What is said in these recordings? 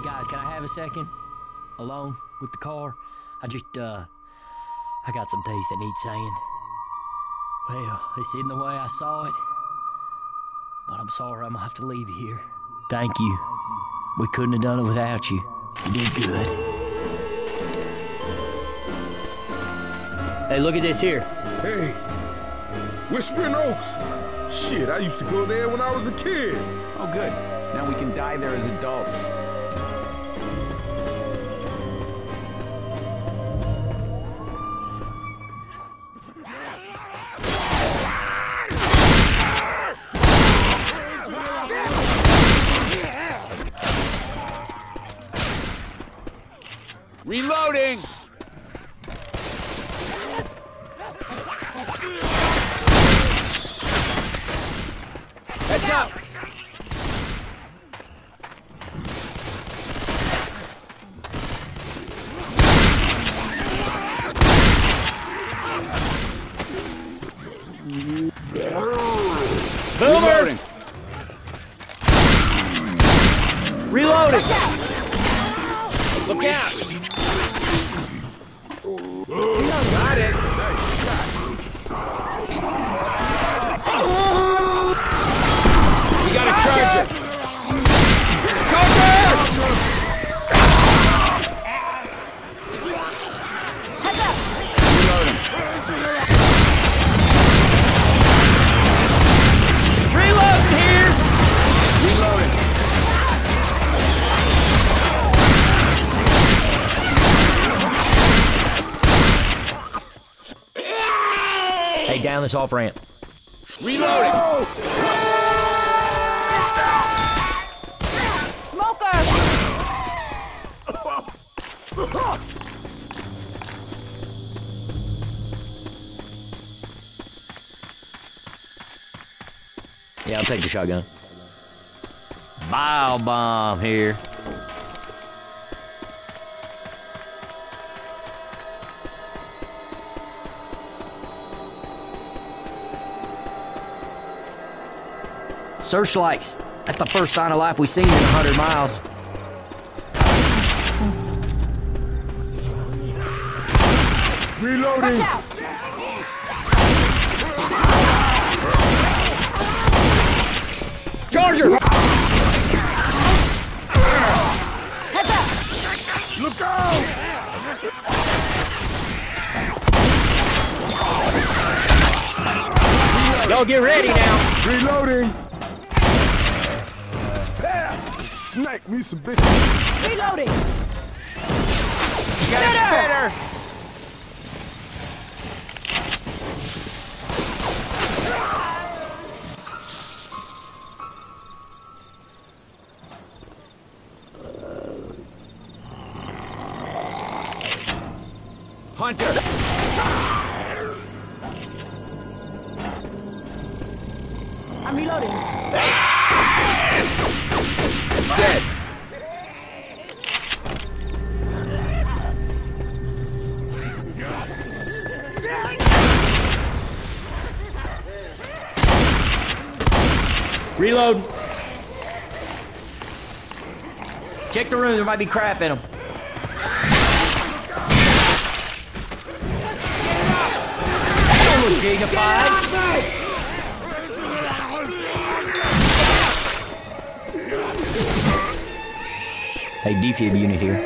guys, can I have a second? Alone with the car? I got some things that need saying. Well, it's in the way I saw it. But I'm sorry I'm gonna have to leave you here. Thank you. We couldn't have done it without you. You did good. Hey, look at this here. Hey, Whispering Oaks. Shit, I used to go there when I was a kid. Oh, good. Now we can die there as adults. Reloading! Heads up! Boomer! Reloading! Look out! Got it! Nice shot. We gotta charge it! Reloading here! Reloading! Hey, down this off-ramp. Reloading! Smoker! Yeah, I'll take the shotgun. Bile bomb here. Searchlights. That's the first sign of life we've seen in 100 miles. Reloading. Watch out! Charger! Heads up! Look out! Y'all get ready now. Reloading. Smack me some bitches. Reloading! Get it better! Hunter! I'm reloading. Dead! Reload. Check the room, there might be crap in them. That don't look dignified. Hey, defib unit here.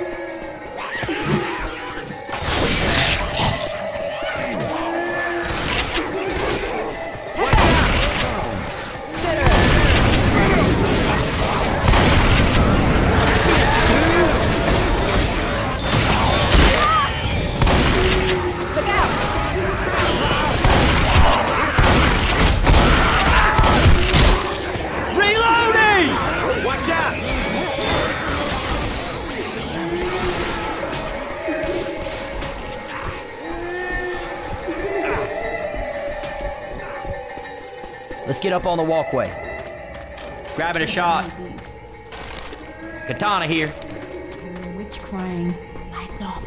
Let's get up on the walkway. Grabbing a shot. Katana here. Witch crying. Lights off.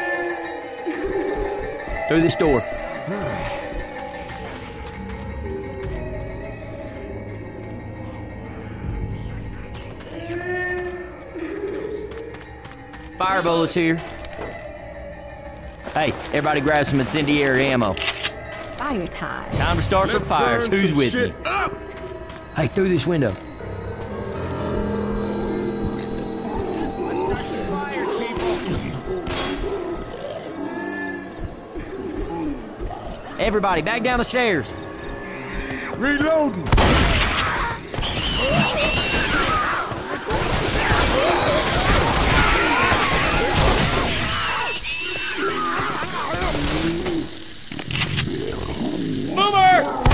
Through this door. fire bullets here. Hey, everybody grab some incendiary ammo. Fire time. Time to start some Let's fires. burn Who's some with shit me? up. Hey, through this window. Everybody, back down the stairs. Reloading. Boomer!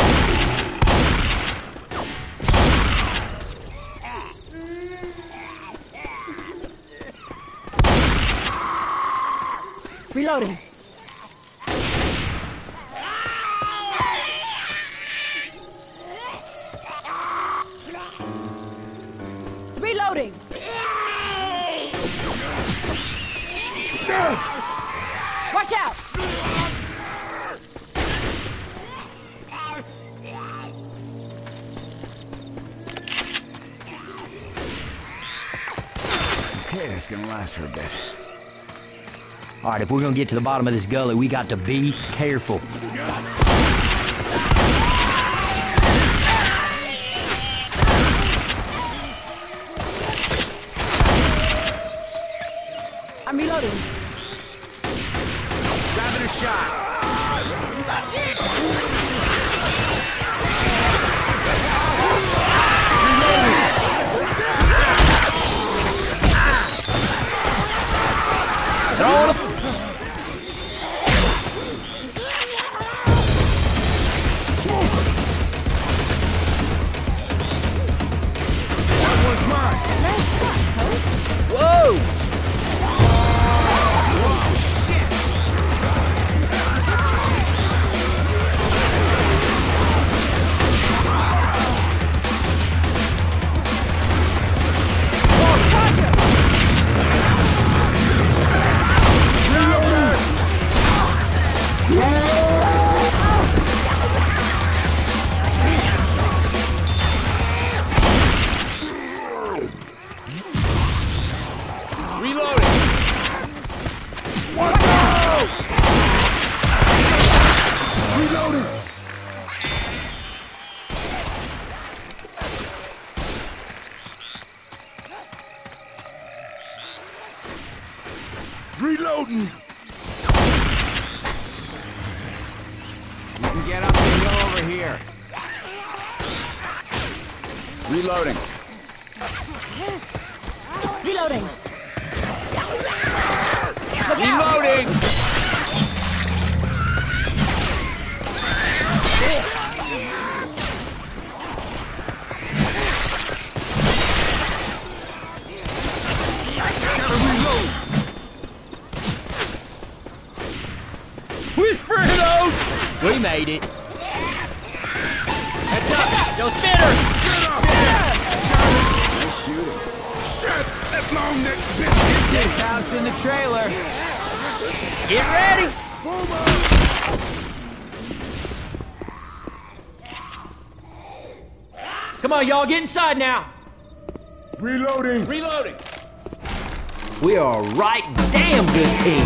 Reloading. Reloading. Watch out. Okay, it's gonna last for a bit. All right, if we're gonna get to the bottom of this gully, we got to be careful. I'm reloading. Grabbing a shot. Throw it. That one's mine. Whoa! Reloading. You can get up the hill over here. Reloading. Reloading. Reloading! Whispering oats! We made it. Heads up! Yo, Spitter! Shit! That long neck bitch. Get housed in the trailer. Get ready! Come on, y'all, get inside now. Reloading. Reloading. We are a right damn good team.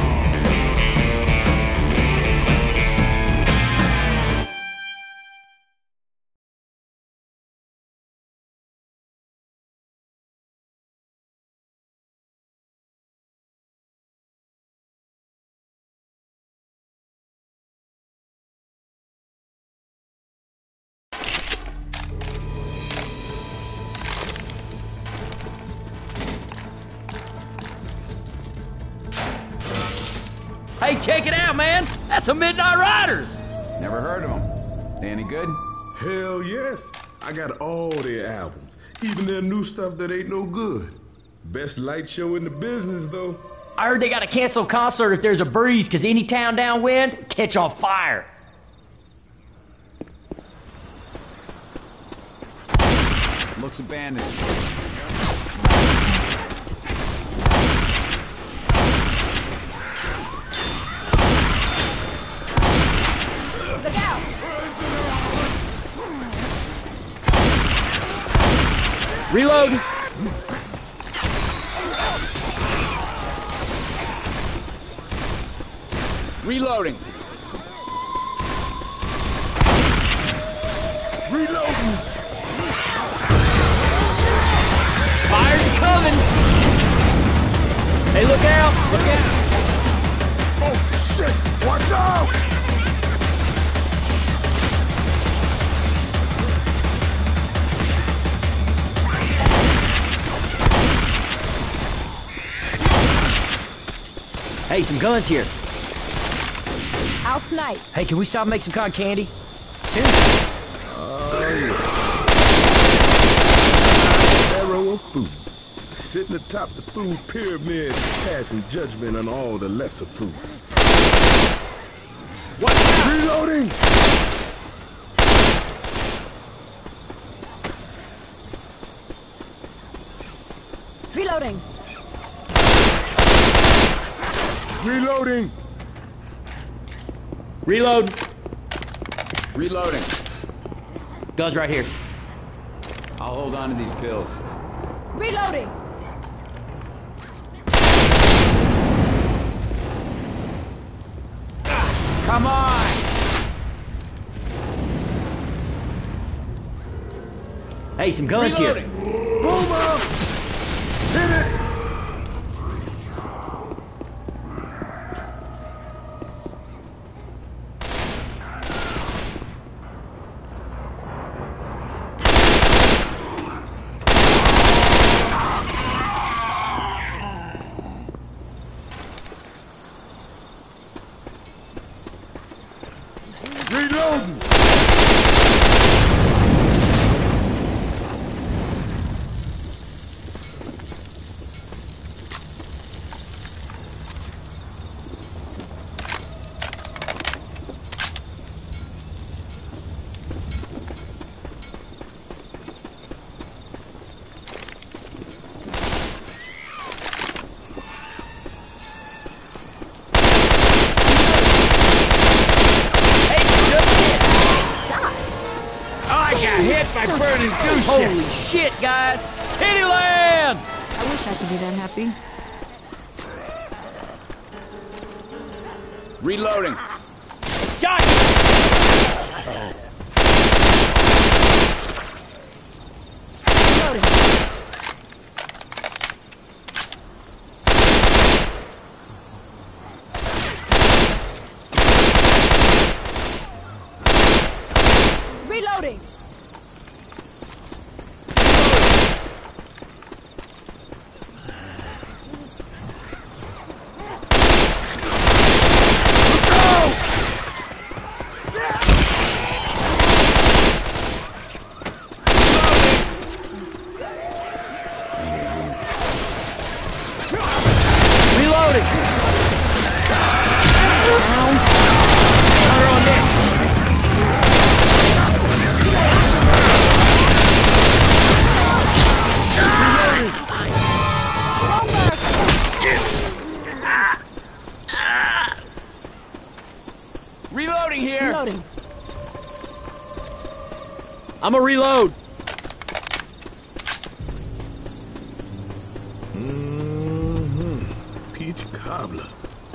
Hey, check it out, man. That's some Midnight Riders. Never heard of them. They any good? Hell yes. I got all their albums. Even their new stuff that ain't no good. Best light show in the business, though. I heard they got to cancel a concert if there's a breeze, because any town downwind, catch on fire. Looks abandoned. Look out. Reload. Reloading. Reloading! Fire's coming! Hey, look out! Look out! Oh, shit! Watch out! Hey, some guns here. I'll snipe. Hey, can we stop and make some cotton candy? Arrow of food. Sitting atop the food pyramid, passing judgment on all the lesser food. Watch out! Reloading! Reloading. Reloading! Reload. Reloading. Guns right here. I'll hold on to these pills. Reloading. Come on! Hey, some guns Reloading. here. Move up! Hit it! Reloading! Hit by burning goose Holy shit, guys! Kittyland! I wish I could be that happy. Reloading. Got Reloading. Reloading. Reloading! Counter on this! Reloading here. Reloading. I'm a reload! Peach cobbler.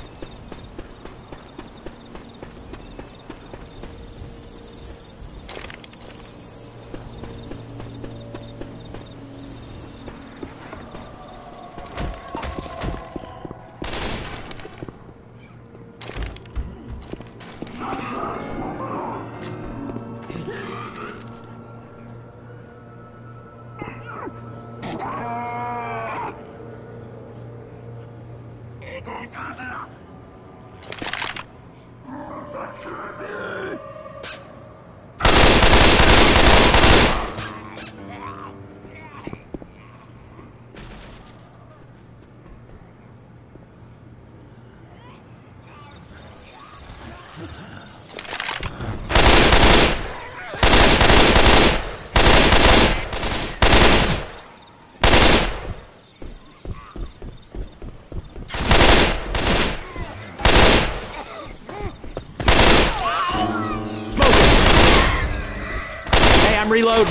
I'm reloading.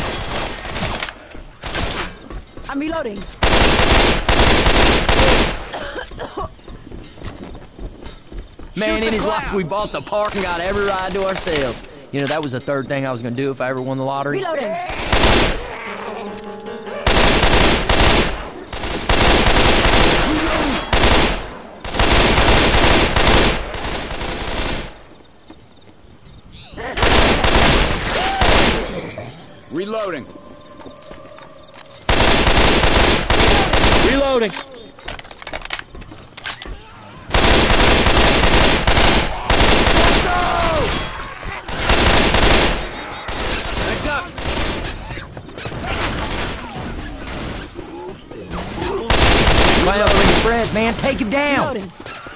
I'm reloading. Man, Shoot it the is like cloud. we bought the park and got every ride to ourselves. You know, that was the third thing I was gonna do if I ever won the lottery. Reloading. Reloading. Reloading. Back up. Right over in your friends, man. Take him down. Reloading.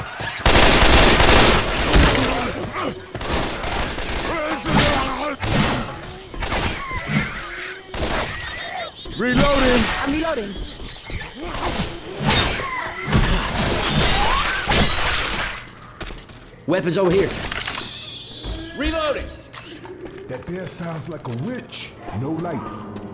Reloading! I'm reloading. Weapons over here. Reloading. That there sounds like a witch. No lights.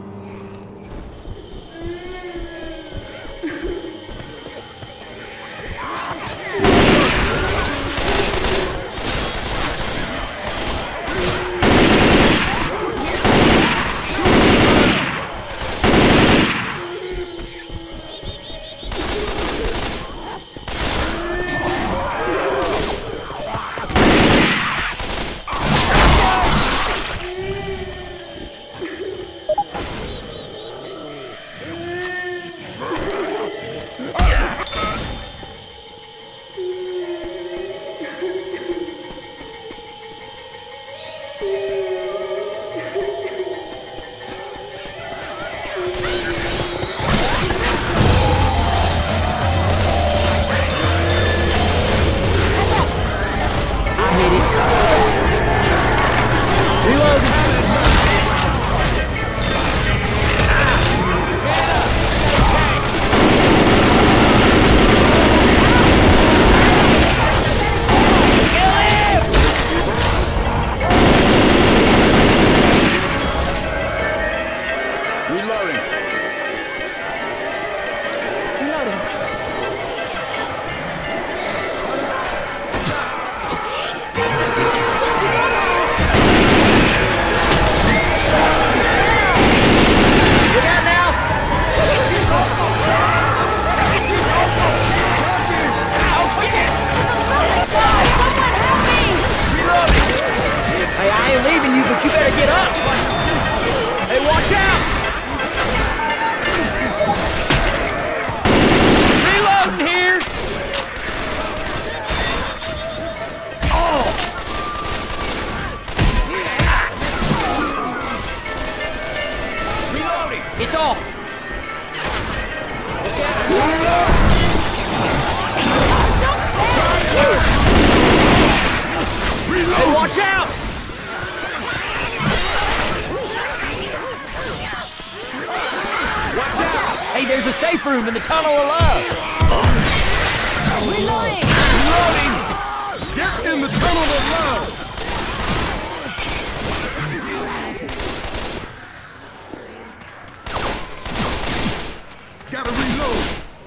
It's off! Hey, watch out! Watch out! Hey, there's a safe room in the Tunnel of Love! Reloading! Reloading! Get in the Tunnel of Love! Gotta reload!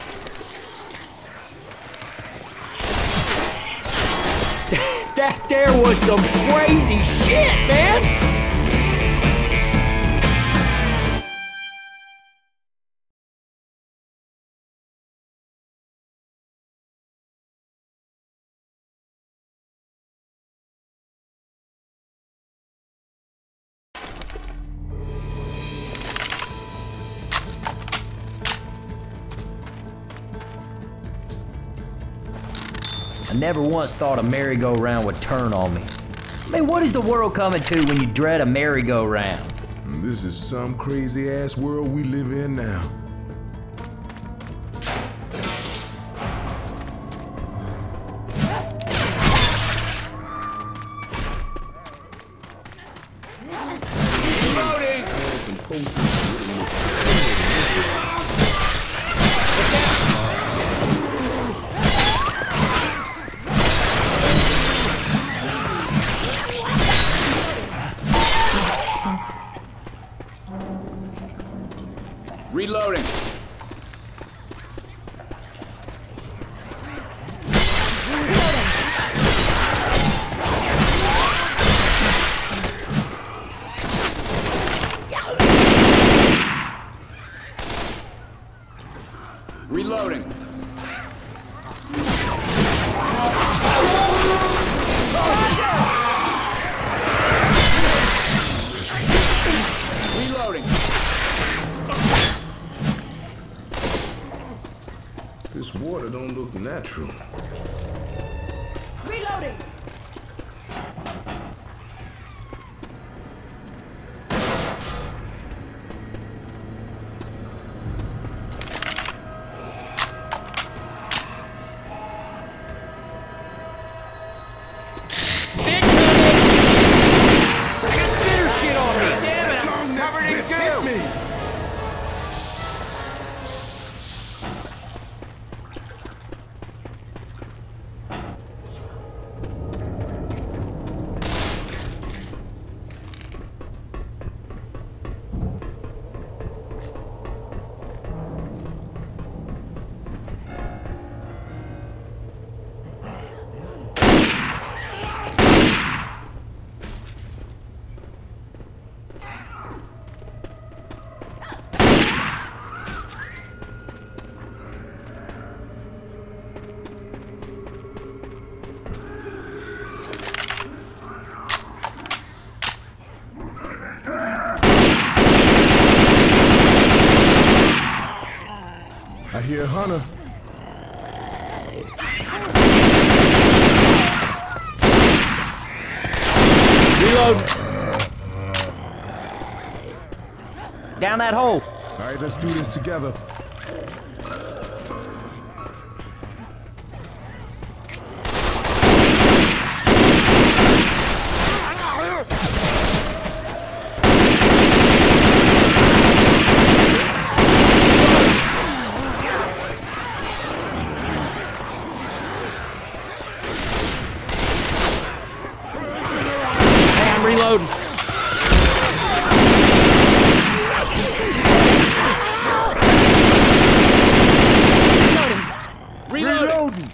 That there was some crazy shit, man! I never once thought a merry-go-round would turn on me. I mean, what is the world coming to when you dread a merry-go-round? This is some crazy-ass world we live in now. Reloading. Reloading. Reloading. This water don't look natural. Reloading. I hear Hunter. Reload. Down that hole. All right, let's do this together. Reloading. Reloading.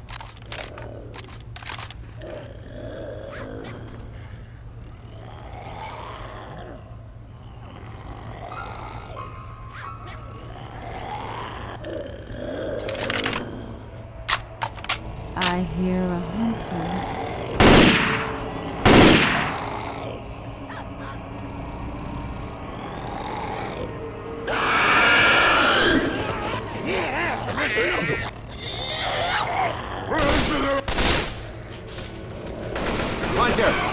I hear a hunter. Hunter!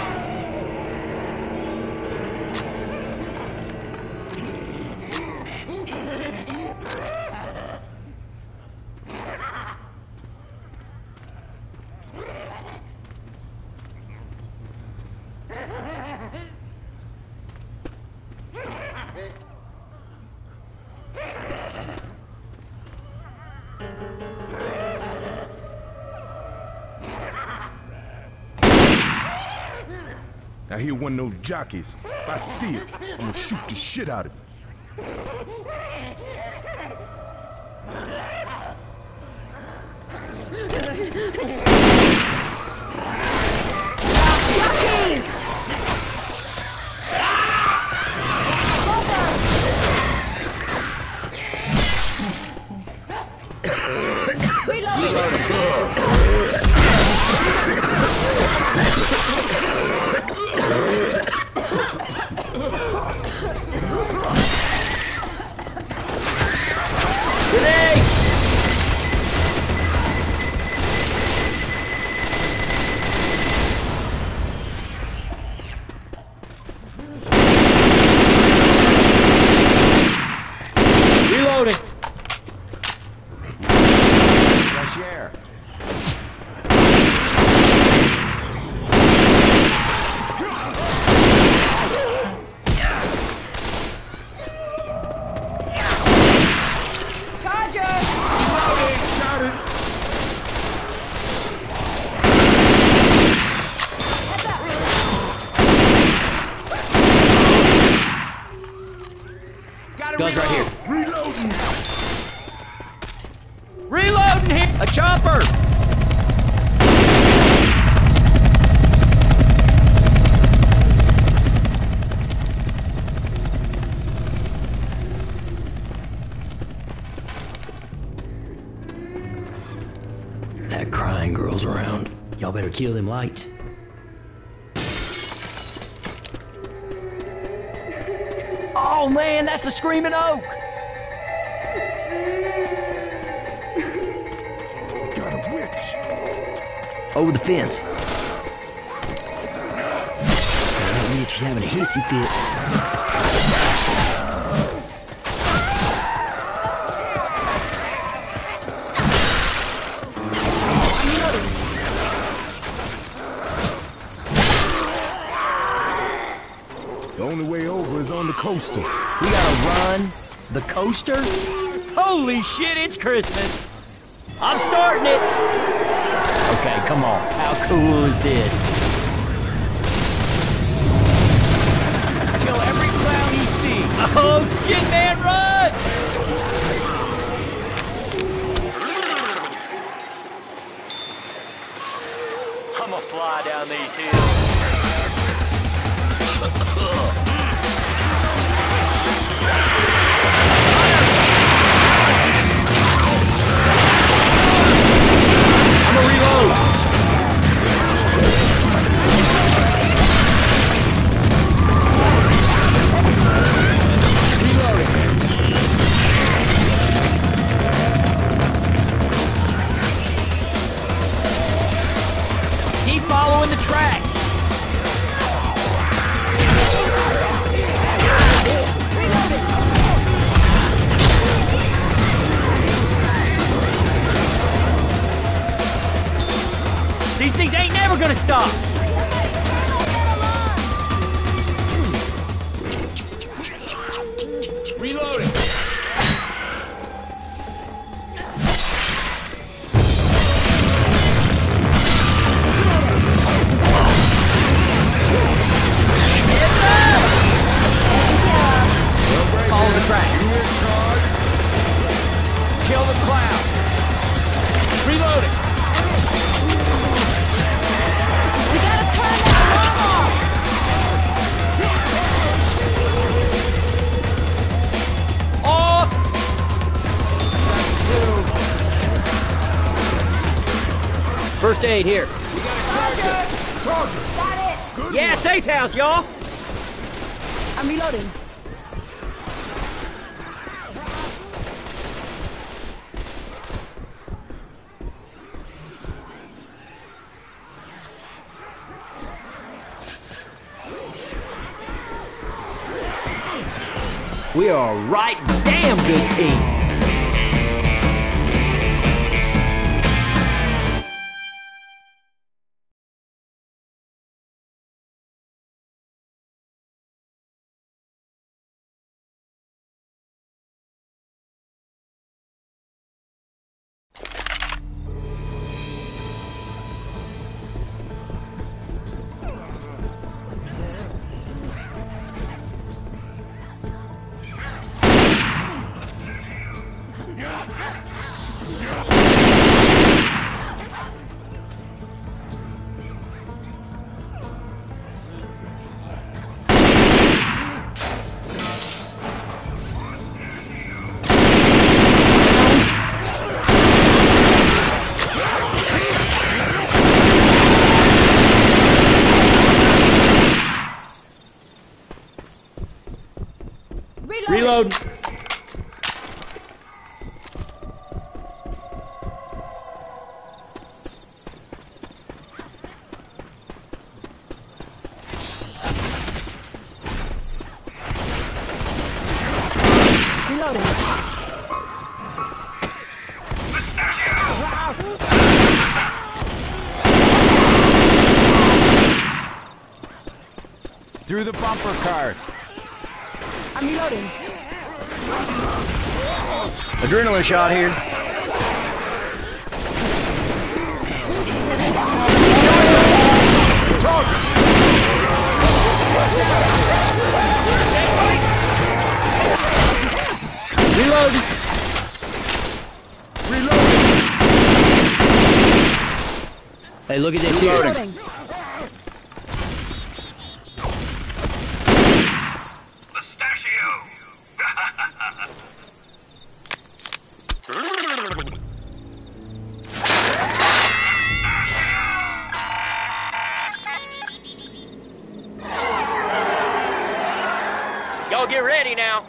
I hear one of those jockeys. If I see it, I'm gonna shoot the shit out of him. Reloading. Fresh air. Guns right here. Reloading! Reloading here. A chopper. kill them lights. Oh man, that's the Screaming Oak! Got a witch. Over the fence. That witch is having a hissy fit. The only way over is on the coaster. We gotta run the coaster? Holy shit, it's Christmas! I'm starting it! Okay, come on. How cool is this? Kill every clown he sees. Oh shit, man, run! I'ma fly down these hills. I'ma reload. Keep following the tracks. These things ain't never gonna stop. Reloading. Follow the track. Kill the clown. Reloading. We gotta turn that alarm off! Oh! First aid here. Good Yeah, safe house, y'all. I'm reloading. We are a right damn good team. Reload. Reloading. Through the bumper cars. I'm reloading. Adrenaline shot here. Reload. Hey, look at this here. Reloading. Y'all get ready now.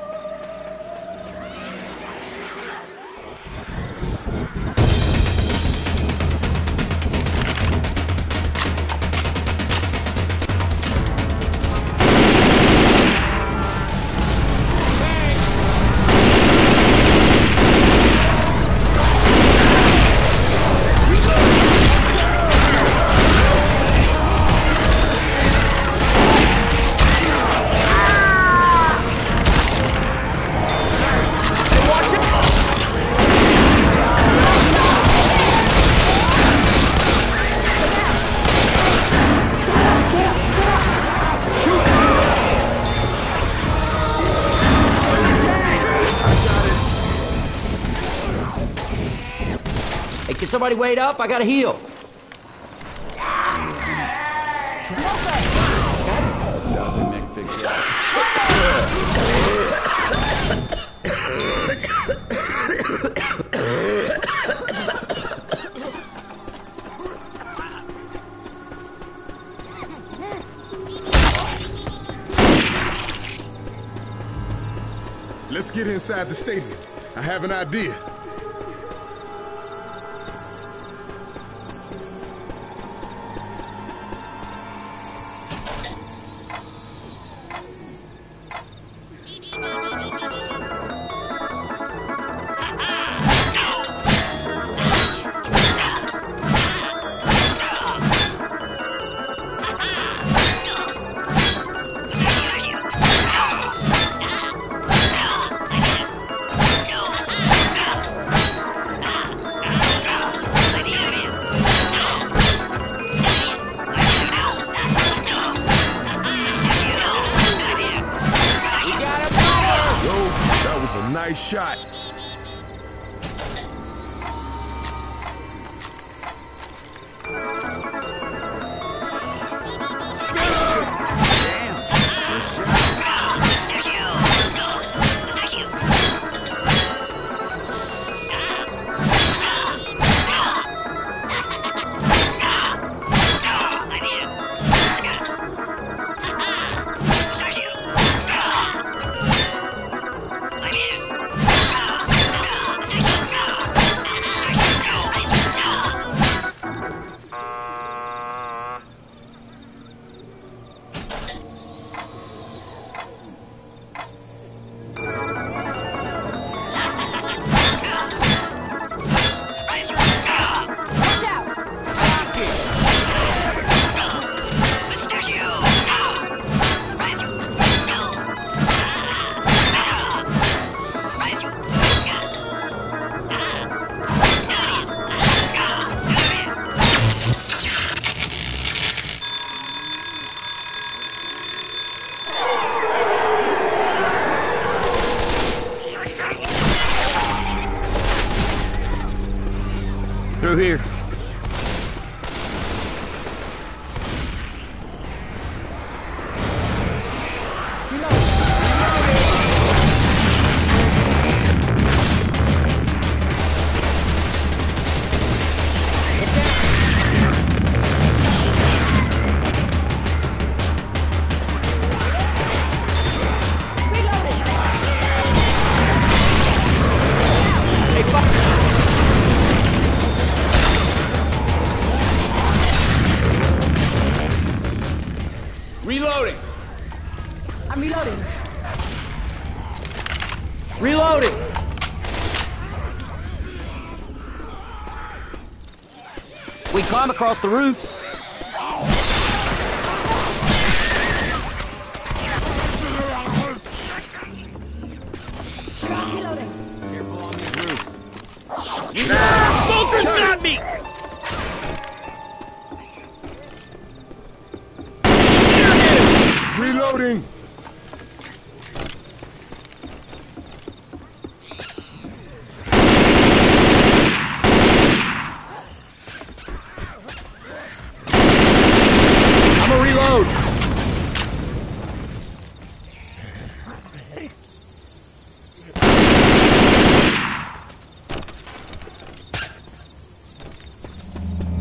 Hey, can somebody wait up? I gotta heal. Let's get inside the stadium. I have an idea. Nice shot. Through here. Reloading. I'm reloading. Reloading. We climb across the roofs. Smokers got me! Reloading! I'm a reload.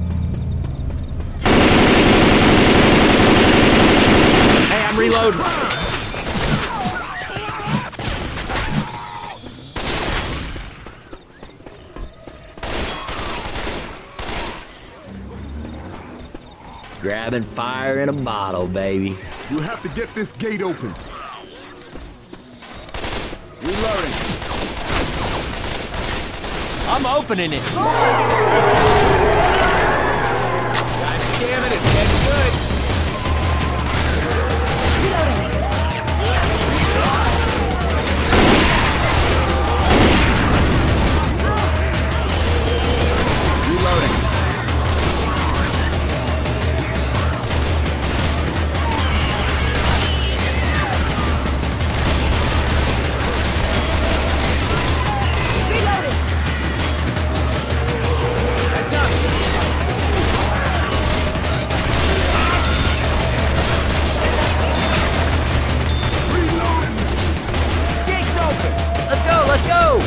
Hey, I'm reloading. Grabbing fire in a bottle, baby. You have to get this gate open. Reloading. I'm opening it. God damn it, it's getting good. Reloading. Let's go!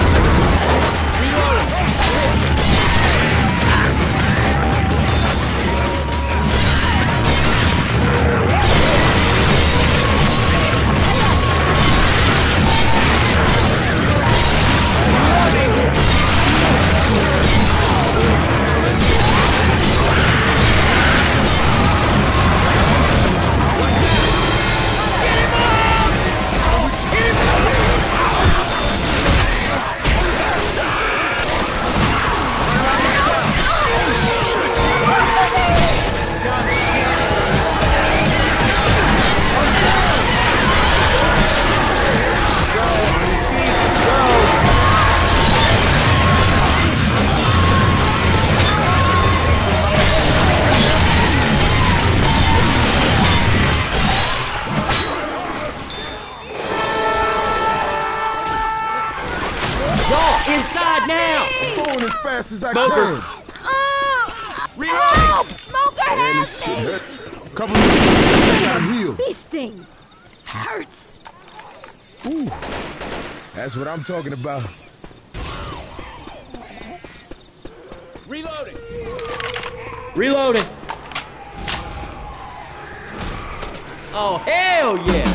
Inside now! I'm going as fast as I Smoker. can. Help! Smoker, Man, help this shit me! hurt. Cover me. I gotta heal. Feasting. This hurts. Ooh. That's what I'm talking about. Reloading. Reloading. Oh, hell yeah!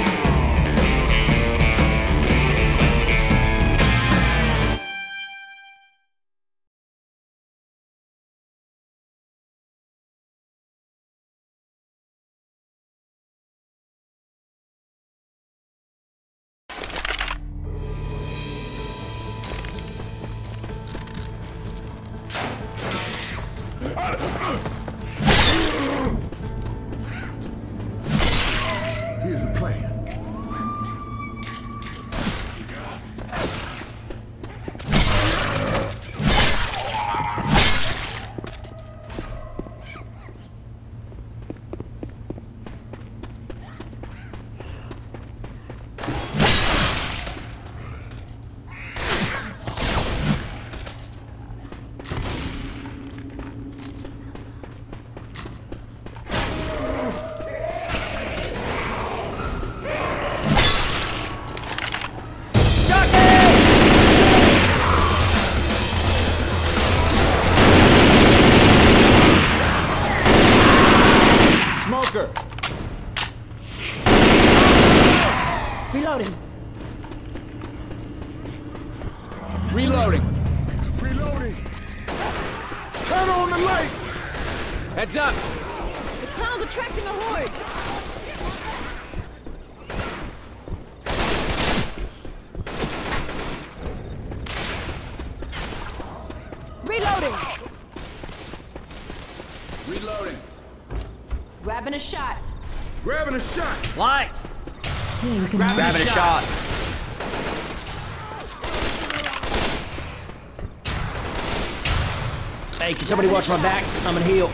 Here's the plan. Smoker. Reloading. Reloading. Reloading. Turn on the light. Heads up. The clown's attracting a horde. Reloading. Reloading. Grabbing a shot. Grabbing a shot. Lights! Grabbing a shot. Hey, can somebody watch my back? I'm gonna heal.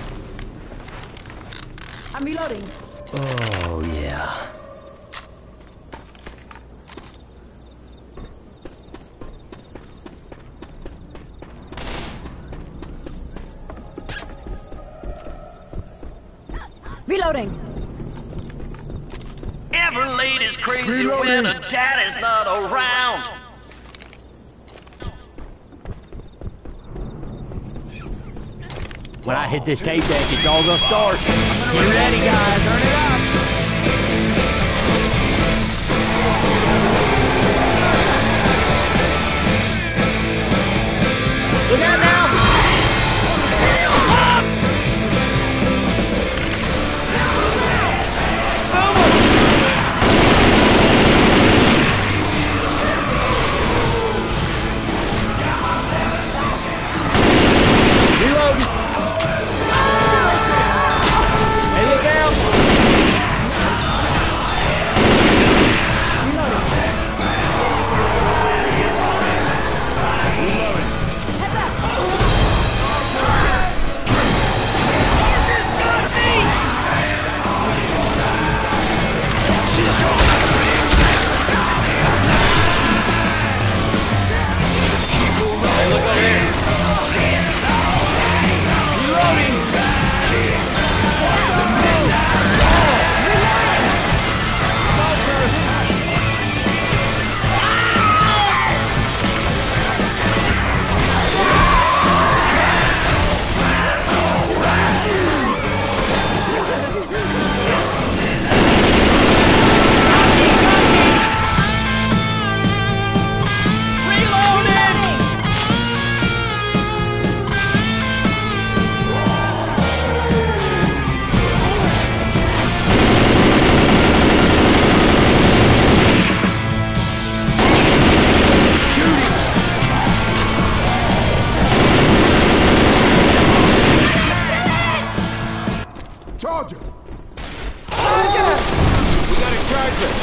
I'm reloading. Oh, yeah. Reloading. Every lady's crazy Reloading. when her daddy's not around. When I hit this tape deck, it's all gonna start. Get ready, guys. Turn it up. Look out now. moving!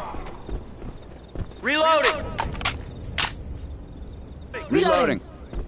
Reloading! Reloading.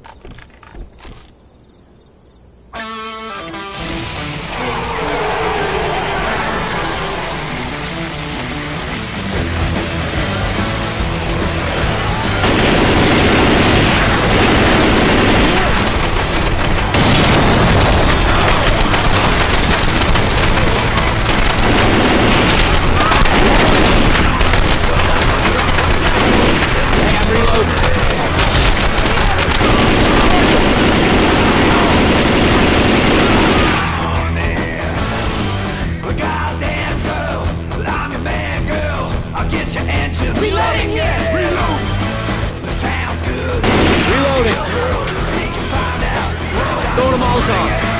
Reloading here! Reloading. Throwing a Molotov.